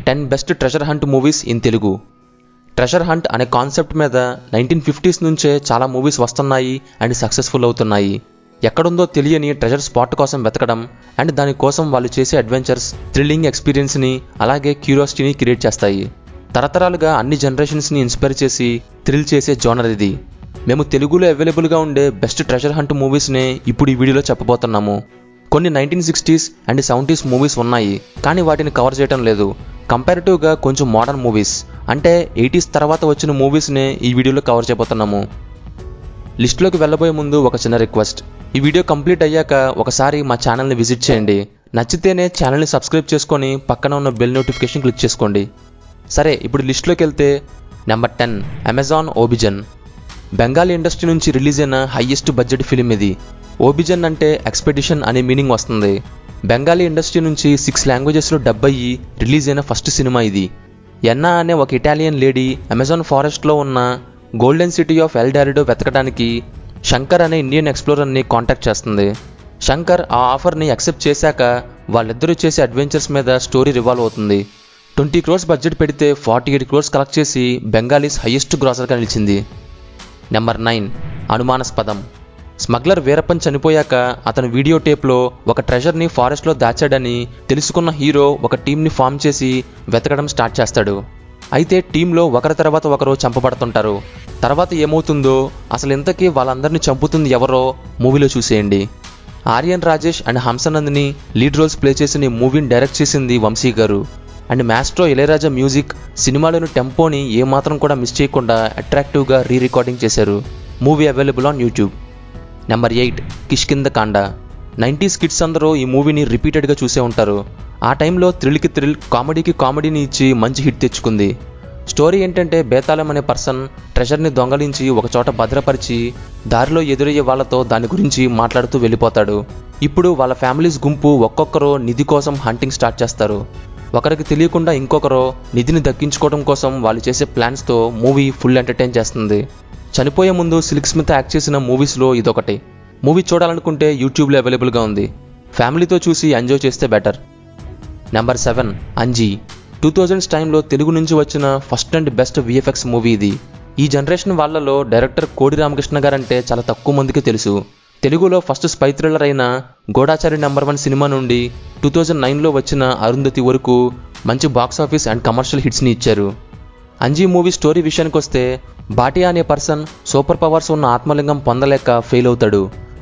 10 best treasure hunt movies in Telugu. Treasure hunt అనే concept మీద 1950s నుంచే చాలా మూవీస్ వస్తున్నాయి అండ్ సక్సెస్ఫుల్ అవుతున్నాయి. ఎక్కడుందో తెలియని ట్రెజర్ స్పాట్ కోసం వెతకడం అండ్ దానికోసం వాళ్ళు చేసే అడ్వెంచర్స్ థ్రిల్లింగ్ ఎక్స్పీరియన్స్ని అలాగే క్యూరియాసిటీని క్రియేట్ చేస్తాయి. తరతరాలుగా అన్ని జనరేషన్స్ని ఇన్స్పైర్ చేసి థ్రిల్ చేసే జోనర్ ఇది. మేము తెలుగులో అవైలబుల్గా ఉండే బెస్ట్ ట్రెజర్ హంట్ మూవీస్నే ఇప్పుడు ఈ వీడియోలో చెప్పబోతున్నాము. కొన్ని 1960s అండ్ 70s మూవీస్ ఉన్నాయి, కానీ వాటిని కవర్ చేయడం లేదు. కంపారిటివ్గా కొంచెం మోడర్న్ మూవీస్ అంటే 80s తర్వాత వచ్చిన మూవీస్నే ఈ వీడియోలో కవర్ చేయబోతున్నాము. లిస్టులోకి వెళ్ళబోయే ముందు ఒక చిన్న రిక్వెస్ట్, ఈ వీడియో కంప్లీట్ అయ్యాక ఒకసారి మా ఛానల్ని విజిట్ చేయండి. నచ్చితేనే ఛానల్ని సబ్స్క్రైబ్ చేసుకొని పక్కన ఉన్న బెల్ నోటిఫికేషన్ క్లిక్ చేసుకోండి. సరే, ఇప్పుడు లిస్టులోకి వెళ్తే number 10 Amazon Obhijaan. Bengali industry నుంచి రిలీజ్ అయిన హైయెస్ట్ బడ్జెట్ ఫిలిం ఇది. ఓబిజన్ అంటే ఎక్స్పెడిషన్ అనే మీనింగ్ వస్తుంది. బెంగాలీ ఇండస్ట్రీ నుంచి 6 లాంగ్వేజెస్లో డబ్ అయ్యి రిలీజ్ అయిన ఫస్ట్ సినిమా ఇది. ఎన్నా అనే ఒక ఇటాలియన్ లేడీ అమెజాన్ ఫారెస్ట్లో ఉన్న golden city of El Dorado వెతకడానికి శంకర్ అనే ఇండియన్ ఎక్స్ప్లోరర్ని కాంటాక్ట్ చేస్తుంది. శంకర్ ఆ ఆఫర్ని యాక్సెప్ట్ చేశాక వాళ్ళిద్దరూ చేసే అడ్వెంచర్స్ మీద స్టోరీ రివాల్వ్ అవుతుంది. 20 crores బడ్జెట్ పెడితే 48 crores కలెక్ట్ చేసి బెంగాలీస్ హైయెస్ట్ గ్రాసర్గా నిలిచింది. నెంబర్ 9 అనుమానాస్పదం. స్మగ్లర్ వీరప్పన్ చనిపోయాక అతను వీడియో టేప్లో ఒక ట్రెజర్ని ఫారెస్ట్లో దాచాడని తెలుసుకున్న హీరో ఒక టీంని ఫామ్ చేసి వెతకడం స్టార్ట్ చేస్తాడు. అయితే టీంలో ఒకరి తర్వాత ఒకరు చంపబడుతుంటారు. తర్వాత ఏమవుతుందో, అసలు ఇంతకీ వాళ్ళందరినీ చంపుతుంది ఎవరో మూవీలో చూసేయండి. Aryan Rajesh and Hamsanandini lead roles play చేసిన ఈ మూవీని డైరెక్ట్ చేసింది వంశీ గారు. అండ్ మాస్ట్రో ఇళయరాజా మ్యూజిక్ సినిమాలోని టెంపోని ఏమాత్రం కూడా మిస్ చేయకుండా అట్రాక్టివ్గా రికార్డింగ్ చేశారు. Movie available on YouTube. Number 8 Kishkindhakanda. 90s kids అందరూ ఈ మూవీని రిపీటెడ్గా చూసే ఉంటారు. ఆ టైంలో థ్రిల్కి థ్రిల్, కామెడీకి కామెడీని ఇచ్చి మంచి హిట్ తెచ్చుకుంది. స్టోరీ ఏంటంటే బేతాళం అనే పర్సన్ ట్రెజర్ని దొంగలించి ఒకచోట భద్రపరిచి దారిలో ఎదురయ్యే వాళ్ళతో దాని గురించి మాట్లాడుతూ వెళ్ళిపోతాడు. ఇప్పుడు వాళ్ళ ఫ్యామిలీస్ గుంపు ఒక్కొక్కరు నిధి కోసం హంటింగ్ స్టార్ట్ చేస్తారు. ఒకరికి తెలియకుండా ఇంకొకరు నిధిని దక్కించుకోవడం కోసం వాళ్ళు చేసే ప్లాన్స్తో మూవీ ఫుల్ ఎంటర్టైన్ చేస్తుంది. చనిపోయే ముందు సిల్క్ స్మిత్ యాక్ట్ చేసిన మూవీస్లో ఇదొకటి. మూవీ చూడాలనుకుంటే యూట్యూబ్లో అవైలబుల్గా ఉంది. ఫ్యామిలీతో చూసి ఎంజాయ్ చేస్తే బెటర్. నెంబర్ 7 అంజీ. 2000s టైంలో తెలుగు నుంచి వచ్చిన first and best VFX movie ఇది. ఈ జనరేషన్ వాళ్ళలో డైరెక్టర్ కోడి రామకృష్ణ గారంటే చాలా తక్కువ మందికి తెలుసు. తెలుగులో ఫస్ట్ స్పై థ్రిల్లర్ అయిన గూఢచారి నెంబర్ 1 సినిమా నుండి 2009లో వచ్చిన అరుంధతి వరకు మంచి బాక్సాఫీస్ అండ్ కమర్షియల్ హిట్స్ని ఇచ్చారు. అంజీ మూవీ స్టోరీ విషయానికి వస్తే, బాటియా అనే పర్సన్ సూపర్ పవర్స్ ఉన్న ఆత్మలింగం పొందలేక ఫెయిల్ అవుతాడు.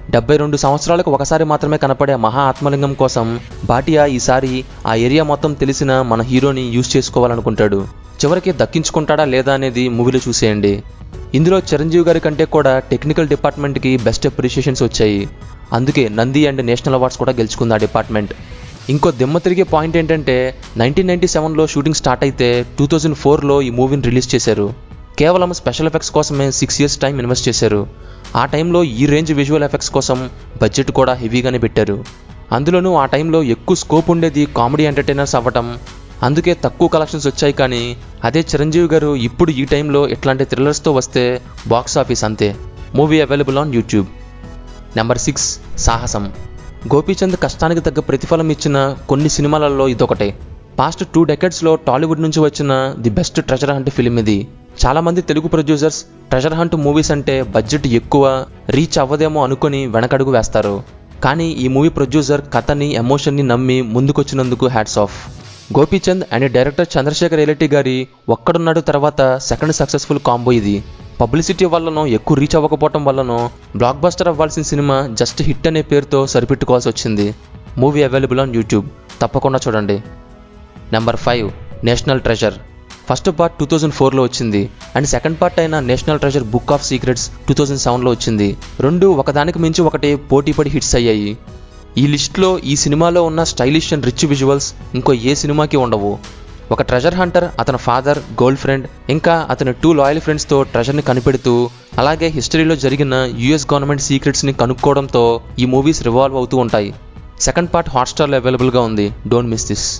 72 సంవత్సరాలకు ఒకసారి మాత్రమే కనపడే మహా ఆత్మలింగం కోసం బాటియా ఈసారి ఆ ఏరియా మొత్తం తెలిసిన మన హీరోని యూజ్ చేసుకోవాలనుకుంటాడు. చివరికి దక్కించుకుంటాడా లేదా అనేది మూవీలో చూసేయండి. ఇందులో చిరంజీవి గారి కంటే కూడా టెక్నికల్ డిపార్ట్మెంట్కి బెస్ట్ అప్రిషియేషన్స్ వచ్చాయి. అందుకే నంది అండ్ నేషనల్ అవార్డ్స్ కూడా గెలుచుకుంది ఆ డిపార్ట్మెంట్. ఇంకో దిమ్మ తిరిగే పాయింట్ ఏంటంటే 1997లో షూటింగ్ స్టార్ట్ అయితే 2004లో ఈ మూవీని రిలీజ్ చేశారు. కేవలం స్పెషల్ ఎఫెక్ట్స్ కోసమే 6 years టైం ఇన్వెస్ట్ చేశారు. ఆ టైంలో ఈ రేంజ్ విజువల్ ఎఫెక్ట్స్ కోసం బడ్జెట్ కూడా హెవీగానే పెట్టారు. అందులోనూ ఆ టైంలో ఎక్కువ స్కోప్ ఉండేది కామెడీ ఎంటర్టైనర్స్ అవ్వటం, అందుకే తక్కువ కలెక్షన్స్ వచ్చాయి. కానీ అదే చిరంజీవి గారు ఇప్పుడు ఈ టైంలో ఇట్లాంటి థ్రిల్లర్స్తో వస్తే బాక్స్ ఆఫీస్ అంతే. Movie available on YouTube. Number 6 Saahasam. Gopichand కష్టానికి తగ్గ ప్రతిఫలం ఇచ్చిన కొన్ని సినిమాలలో ఇదొకటే. పాస్ట్ 2 decadesలో టాలీవుడ్ నుంచి వచ్చిన the best treasure hunt film ఇది. చాలామంది Telugu producers treasure hunt movies అంటే బడ్జెట్ ఎక్కువ, రీచ్ అవ్వదేమో అనుకొని వెనకడుగు వేస్తారు. కానీ ఈ మూవీ ప్రొడ్యూసర్ కథని, ఎమోషన్ని నమ్మి ముందుకొచ్చినందుకు hats off. Gopichand and director Chandrasekhar Yeleti గారి ఒక్కడున్నాడు తర్వాత సెకండ్ సక్సెస్ఫుల్ కాంబో ఇది. పబ్లిసిటీ వల్లనో ఎక్కువ రీచ్ అవ్వకపోవటం వల్లనో బ్లాక్ బస్టర్ అవ్వాల్సిన సినిమా జస్ట్ హిట్ అనే పేరుతో సరిపెట్టుకోవాల్సి వచ్చింది. మూవీ అవైలబుల్ ఆన్ యూట్యూబ్, తప్పకుండా చూడండి. Number 5 National Treasure. First part 2004లో వచ్చింది అండ్ సెకండ్ పార్ట్ అయిన National Treasure Book of Secrets 2007లో వచ్చింది. రెండు ఒకదానికి మించి ఒకటి పోటీపడి హిట్స్ అయ్యాయి. ఈ లిస్ట్లో ఈ సినిమాలో ఉన్న స్టైలిష్ అండ్ రిచ్ విజువల్స్ ఇంకో ఏ సినిమాకి ఉండవు. ఒక ట్రెజర్ హంటర్ అతని ఫాదర్, గర్ల్ ఫ్రెండ్ ఇంకా అతని 2 లాయల్ ఫ్రెండ్స్తో ట్రెజర్ని కనిపెడుతూ అలాగే హిస్టరీలో జరిగిన US గవర్నమెంట్ సీక్రెట్స్ని కనుక్కోవడంతో ఈ మూవీస్ రివాల్వ్ అవుతూ ఉంటాయి. సెకండ్ పార్ట్ హాట్స్టార్లో అవైలబుల్గా ఉంది, don't miss this.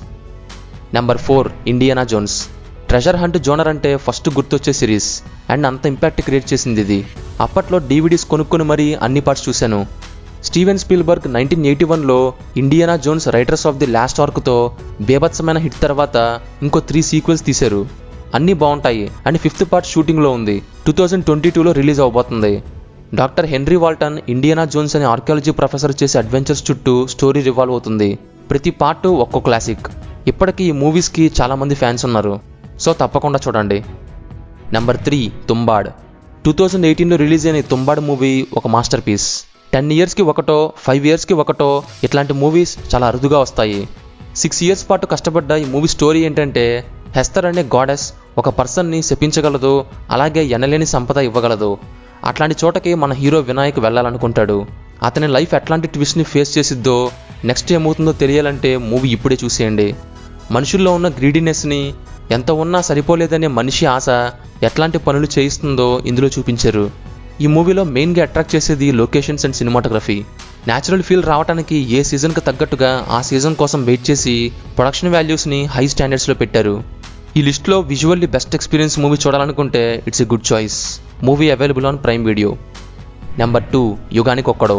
Number 4 Indiana Jones. Treasure hunt genre అంటే ఫస్ట్ గుర్తొచ్చే సిరీస్ అండ్ అంత ఇంపాక్ట్ క్రియేట్ చేసింది ఇది. అప్పట్లో DVDs కొనుక్కొని మరీ అన్ని పార్ట్స్ చూశాను. స్టీవెన్ స్పీల్బర్గ్ 1981లో Indiana Jones raiders of the లాస్ట్ ఆర్క్తో బేభత్సమైన హిట్ తర్వాత ఇంకో 3 సీక్వెల్స్ తీశారు. అన్నీ బాగుంటాయి అండ్ 5th పార్ట్ షూటింగ్లో ఉంది. 2022లో రిలీజ్ అవబోతుంది. Doctor Henry Walton Indiana Jones అనే ఆర్కియాలజీ ప్రొఫెసర్ చేసే అడ్వెంచర్స్ చుట్టూ స్టోరీ రివాల్వ్ అవుతుంది. ప్రతి పార్ట్ ఒక్కో క్లాసిక్. ఇప్పటికీ ఈ మూవీస్కి చాలామంది ఫ్యాన్స్ ఉన్నారు. సో తప్పకుండా చూడండి. నెంబర్ 3 తుంబాడ్. 2018లో రిలీజ్ అయిన తుంబాడ్ మూవీ ఒక మాస్టర్ పీస్. 10 ఇయర్స్కి ఒకటో 5 ఇయర్స్కి ఒకటో ఇట్లాంటి మూవీస్ చాలా అరుదుగా వస్తాయి. 6 ఇయర్స్ పాటు కష్టపడ్డ ఈ మూవీ స్టోరీ ఏంటంటే హెస్తర్ అనే గాడెస్ ఒక పర్సన్ని శపించగలదు, అలాగే ఎనలేని సంపద ఇవ్వగలదు. అట్లాంటి చోటకి మన హీరో వినాయక్ వెళ్ళాలనుకుంటాడు. అతని లైఫ్ ఎట్లాంటి ట్విస్ట్ని ఫేస్ చేసిద్దో, నెక్స్ట్ ఏమవుతుందో తెలియాలంటే మూవీ ఇప్పుడే చూసేయండి. మనుషుల్లో ఉన్న గ్రీడీనెస్ని, ఎంత ఉన్నా సరిపోలేదనే మనిషి ఆశ ఎట్లాంటి పనులు చేయిస్తుందో ఇందులో చూపించారు. ఈ మూవీలో మెయిన్గా అట్రాక్ట్ చేసేది locations and cinematography. Natural feel రావడానికి ఏ సీజన్కి తగ్గట్టుగా ఆ సీజన్ కోసం వెయిట్ చేసి ప్రొడక్షన్ వాల్యూస్ని హై స్టాండర్డ్స్లో పెట్టారు. ఈ లిస్ట్లో విజువల్లీ బెస్ట్ ఎక్స్పీరియన్స్ మూవీ చూడాలనుకుంటే it's a good choice. Movie available on Prime Video. Number 2 Yuganiki ఒక్కడో.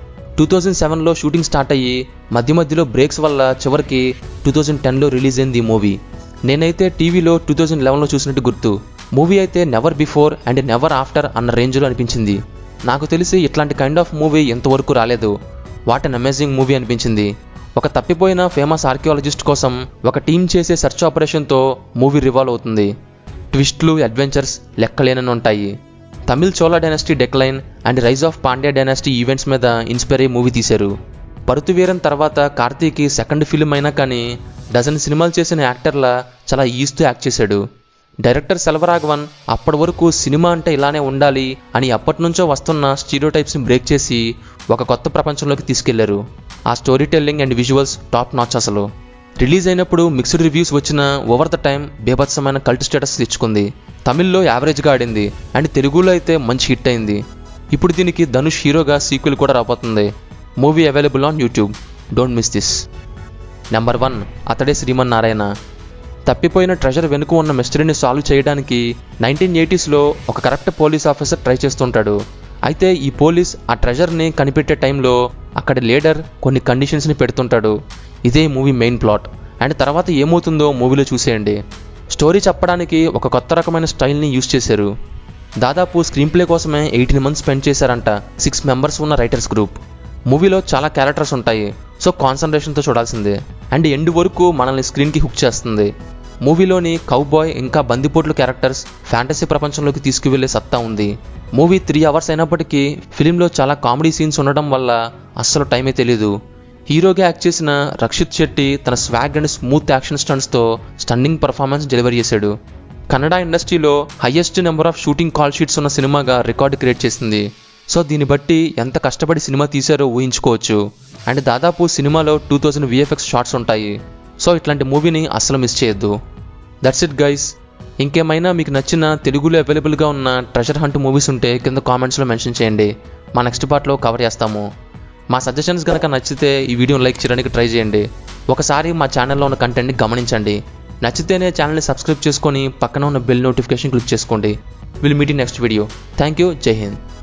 2007లో shooting start అయ్యి మధ్య మధ్యలో బ్రేక్స్ వల్ల చివరికి 2010లో రిలీజ్ అయింది ఈ మూవీ. నేనైతే టీవీలో 2011లో చూసినట్టు గుర్తు. మూవీ అయితే never before and never after అన్న రేంజ్లో అనిపించింది. నాకు తెలిసి ఇట్లాంటి కైండ్ ఆఫ్ మూవీ ఎంతవరకు రాలేదు. వాట్ అన్ అమేజింగ్ మూవీ అనిపించింది. ఒక తప్పిపోయిన ఫేమస్ ఆర్కియాలజిస్ట్ కోసం ఒక టీం చేసే సెర్చ్ ఆపరేషన్తో మూవీ రివాల్వ్ అవుతుంది. ట్విస్ట్లు, అడ్వెంచర్స్ లెక్కలేనని ఉంటాయి. Tamil Chola dynasty decline and rise of Pandya dynasty events మీద ఇన్స్పైర్ అయ్యి మూవీ తీశారు. పరుతువీరన్ తర్వాత కార్తీకి సెకండ్ ఫిల్మ్ అయినా కానీ డజన్ సినిమాలు చేసిన యాక్టర్లా చాలా ఈజీతో యాక్ట్ చేశాడు. డైరెక్టర్ సెల్వరాఘవన్ అప్పటి వరకు సినిమా అంటే ఇలానే ఉండాలి అని అప్పటి నుంచో వస్తున్న స్టీరియోటైప్స్ని బ్రేక్ చేసి ఒక కొత్త ప్రపంచంలోకి తీసుకెళ్లారు. ఆ storytelling and visuals top notch. అసలు రిలీజ్ అయినప్పుడు మిక్స్డ్ రివ్యూస్ వచ్చిన ఓవర్ ద టైం బేభత్సమైన కల్ట్ స్టేటస్ తెచ్చుకుంది. తమిళ్లో యావరేజ్గా ఆడింది అండ్ తెలుగులో అయితే మంచి హిట్ అయింది. ఇప్పుడు దీనికి ధనుష్ హీరోగా సీక్వెల్ కూడా రాబోతుంది. Movie available on YouTube. Don't miss this. Number 1 Athade Srimannarayana. తప్పిపోయిన ట్రెజర్ వెనుక ఉన్న మిస్టరీని సాల్వ్ చేయడానికి 1980స్లో ఒక కరెక్ట్ పోలీస్ ఆఫీసర్ ట్రై చేస్తుంటాడు. అయితే ఈ పోలీస్ ఆ ట్రెజర్ని కనిపెట్టే టైంలో అక్కడి లీడర్ కొన్ని కండిషన్స్ని పెడుతుంటాడు. ఇదే మూవీ మెయిన్ ప్లాట్. అండ్ తర్వాత ఏమవుతుందో మూవీలో చూసేయండి. స్టోరీ చెప్పడానికి ఒక కొత్త రకమైన స్టైల్ని యూజ్ చేశారు. దాదాపు స్క్రీన్ ప్లే కోసమే 18 months స్పెండ్ చేశారంట 6 members ఉన్న రైటర్స్ గ్రూప్. మూవీలో చాలా క్యారెక్టర్స్ ఉంటాయి, సో కాన్సన్ట్రేషన్తో చూడాల్సిందే. అండ్ ఎండ్ వరకు మనల్ని స్క్రీన్కి హుక్ చేస్తుంది. మూవీలోని కౌబాయ్ ఇంకా బందిపోట్లు క్యారెక్టర్స్ ఫ్యాంటసీ ప్రపంచంలోకి తీసుకువెళ్లే సత్తా ఉంది. మూవీ 3 hours అయినప్పటికీ ఫిలింలో చాలా కామెడీ సీన్స్ ఉండడం వల్ల అస్సలు టైమే తెలీదు. హీరోగా యాక్ట్ చేసిన రక్షిత్ శెట్టి తన స్వాగ్ అండ్ స్మూత్ యాక్షన్ స్టంట్స్తో స్టన్నింగ్ పర్ఫార్మెన్స్ డెలివరీ చేశాడు. కన్నడ ఇండస్ట్రీలో highest number of shooting call sheets ఉన్న సినిమాగా రికార్డు క్రియేట్ చేసింది. సో దీన్ని బట్టి ఎంత కష్టపడి సినిమా తీశారో ఊహించుకోవచ్చు. అండ్ దాదాపు సినిమాలో 2000 VFX షాట్స్ ఉంటాయి. సో ఇట్లాంటి మూవీని అస్సలు మిస్ చేయొద్దు. That's it guys. ఇంకేమైనా మీకు నచ్చిన తెలుగులో అవైలబుల్గా ఉన్న ట్రెజర్ హంట్ మూవీస్ ఉంటే కింద కామెంట్స్లో మెన్షన్ చేయండి. మా నెక్స్ట్ పార్ట్లో కవర్ చేస్తాము. మా సజెషన్స్ కనుక నచ్చితే ఈ వీడియోని లైక్ చేయడానికి ట్రై చేయండి. ఒకసారి మా ఛానల్లో ఉన్న కంటెంట్ని గమనించండి. నచ్చితేనే ఛానల్ని సబ్స్క్రైబ్ చేసుకొని పక్కన ఉన్న బెల్ నోటిఫికేషన్ క్లిక్ చేసుకోండి. Will meet in next video. Thank you. Jai Hind.